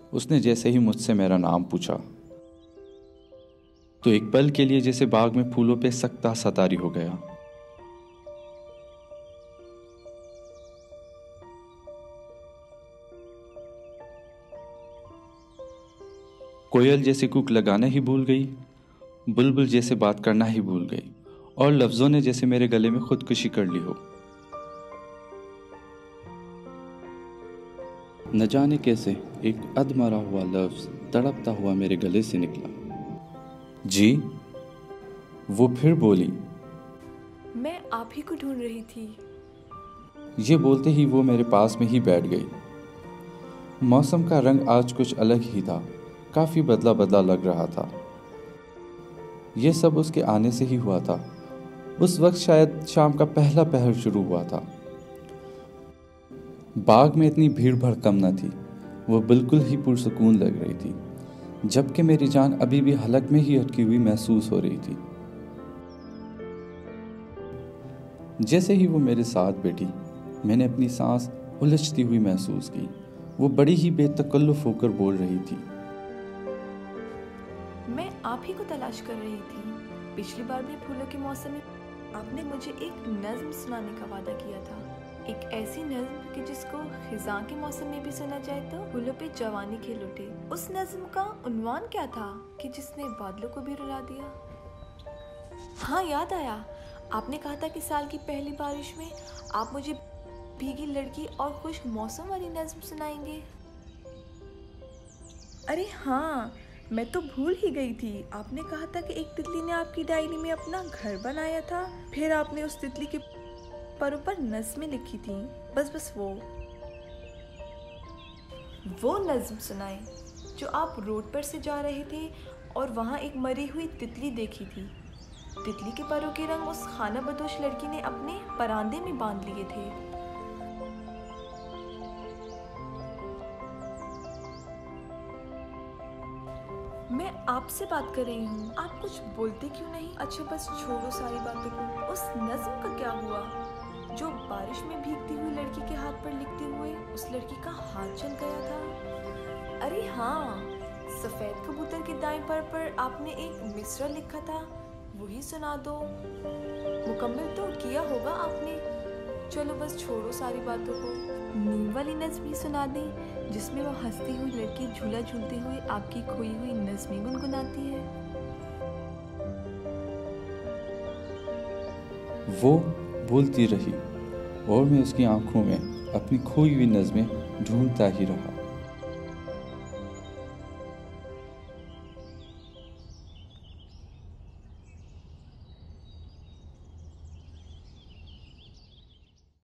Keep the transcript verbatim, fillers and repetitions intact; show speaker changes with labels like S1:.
S1: उसने जैसे ही मुझसे मेरा नाम पूछा तो एक पल के लिए जैसे बाग में फूलों पे सकता सा तारी हो गया। कोयल जैसे कूक लगाना ही भूल गई, बुलबुल जैसे बात करना ही भूल गई और लफ्जों ने जैसे मेरे गले में खुदकुशी कर ली हो। न जाने कैसे एक अधमरा हुआ लफ्ज तड़पता हुआ मेरे गले से निकला। जी? वो फिर बोली।
S2: मैं आप ही को ढूंढ रही थी।
S1: ये बोलते ही वो मेरे पास में ही बैठ गई। मौसम का रंग आज कुछ अलग ही था, काफी बदला बदला लग रहा था। यह सब उसके आने से ही हुआ था। उस वक्त शायद शाम का पहला पहर शुरू हुआ था। बाग में इतनी भीड़ भाड़ कम न थी, वो बिल्कुल ही पुरसुकून लग रही थी, जबकि मेरी जान अभी भी हलक में ही अटकी हुई महसूस हो रही थी। जैसे ही वो मेरे साथ बैठी, मैंने अपनी सांस उलझती हुई महसूस की। वो बड़ी ही बेतकल्लुफ होकर बोल रही थी।
S2: मैं आप ही को तलाश कर रही थी। पिछली बार भी फूलों के मौसम में आपने मुझे एक नज्म सुनाने का वादा किया था, एक ऐसी नज्म कि जिसको खिज़ां के मौसम में भी सुना जाए तो फूलों पे जवानी खेल उठे। उस नज्म का उन्वान क्या था कि जिसने बादलों को भी रुला दिया? हाँ, याद आया। आपने कहा था कि साल की पहली बारिश में आप मुझे भीगी लड़की और खुश्क मौसम वाली नज्म सुनाएंगे। अरे हाँ, मैं तो भूल ही गई थी। आपने कहा था कि एक तितली ने आपकी डायरी में अपना घर बनाया था, फिर आपने उस तितली के परों पर नज़्में लिखी थी। बस बस वो वो नज्म सुनाए जो आप रोड पर से जा रहे थे और वहाँ एक मरी हुई तितली देखी थी। तितली के परों के रंग उस खाना बदोश लड़की ने अपने परांदे में बांध लिए थे। मैं आपसे बात कर रही हूँ, आप कुछ बोलते क्यों नहीं? अच्छा बस छोड़ो सारी बातों को। उस नज्म का क्या हुआ जो बारिश में भीगती हुई लड़की के हाथ पर लिखते हुए उस लड़की का हाथ जल गया था? अरे हाँ, सफेद कबूतर के दाएं पर पर आपने एक मिसरा लिखा था, वही सुना दो। मुकम्मल तो किया होगा आपने। चलो बस छोड़ो सारी बातों को। नीम वाली नज्म भी सुना दें जिसमें वो हंसती हुई लड़की झूला झूलते हुए आपकी खोई हुई नज़्में गुनगुनाती है।
S1: वो बोलती रही और मैं उसकी आंखों में अपनी खोई हुई नज़्में ढूंढता ही रहा।